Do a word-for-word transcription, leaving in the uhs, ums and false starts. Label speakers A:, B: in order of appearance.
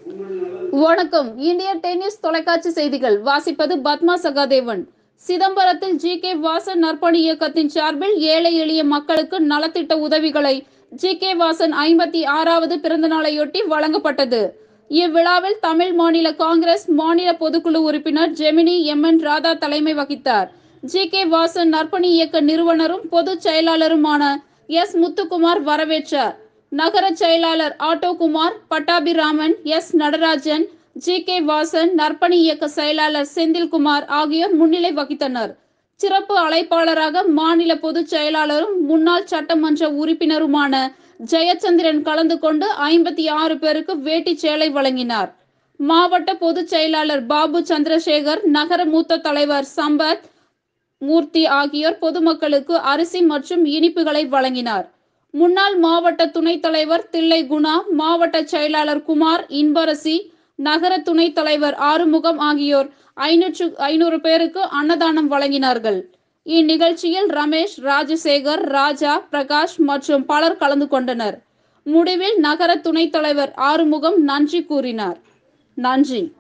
A: வணக்கம். இந்திய டென்னிஸ் தொலைக்காட்சி செய்திகள் வாசிப்பது பத்மா சகாதேவன். சிதம்பரத்தில் ஜி கே வாசன் நற்பணி இயக்கத்தின் சார்பில் ஏழை எளிய மக்களுக்கு நலத்திட்ட உதவிகளை ஜி கே வாசன் ஐம்பத்தி ஆறாவது பிறந்தநாளையொட்டி வழங்கப்பட்டது. இவ்விழாவில் தமிழ் மாநில காங்கிரஸ் மாநில பொதுக்குழு உறுப்பினர் ஜெமினி எம் என் ராதா தலைமை வகித்தார். ஜி கே வாசன் நற்பணி இயக்க நிறுவனரும் பொதுச் செயலாளருமான எஸ் முத்துக்குமார் வரவேற்றார். நகர செயலாளர் Autokumar, Pattabiraman, S Natarajan, G K Vasan, நற்பணி இயக்க செயலாளர் செந்தில்குமார் ஆகியோர் முன்னிலை வகித்தனர். சிறப்பு அழைப்பாளராக மாநில பொதுச் செயலாளரும் முன்னாள் சட்டமன்ற உறுப்பினருமான ஜெயச்சந்திரன் கலந்து கொண்டு ஐம்பத்தி ஆறு பேருக்கு வேட்டி சேலை வழங்கினார். மாவட்ட பொதுச் செயலாளர் பாபு சந்திரசேகர், நகர மூத்த தலைவர் சம்பத் மூர்த்தி ஆகியோர் பொதுமக்களுக்கு அரிசி மற்றும் இனிப்புகளை வழங்கினார். முன்னாள் மாவட்ட துணைத் தலைவர் தில்லை குணா, மாவட்ட செயலாளர் குமார், இன்பரசி, நகர துணைத் தலைவர் ஆறுமுகம் ஆகியோர் ஐநூற்று ஐநூறு பேருக்கு அன்னதானம் வழங்கினார்கள். இந்நிகழ்ச்சியில் ரமேஷ், ராஜசேகர், ராஜா, பிரகாஷ் மற்றும் பலர் கலந்து கொண்டனர். முடிவில் நகர துணைத் தலைவர் ஆறுமுகம் நன்றி கூறினார். நன்றி.